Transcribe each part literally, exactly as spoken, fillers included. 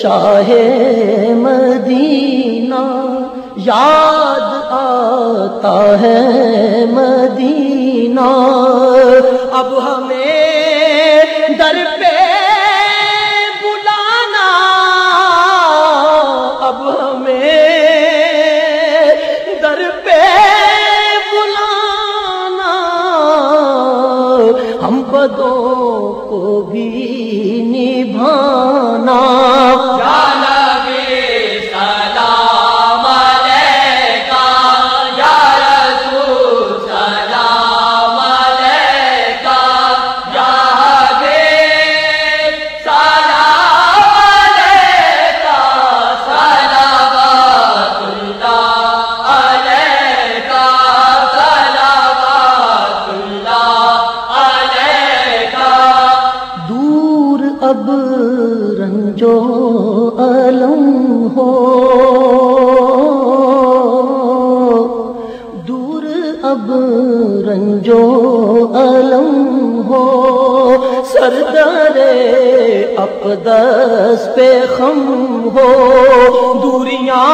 شاہ مدینہ یاد آتا ہے مدینہ، اب ہمیں در پہ بلانا، اب ہمیں در پہ بلانا، ہم بدوں کو بھی نبھانا۔ اب رنجو علم ہو، دور اب رنجو علم ہو، سردار اقدس پہ خم ہو، دوریاں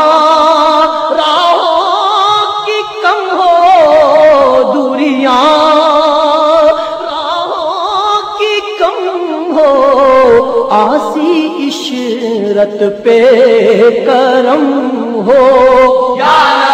راہوں کی کم ہو، دوریاں آسی عشرت پہ کرم ہو، یا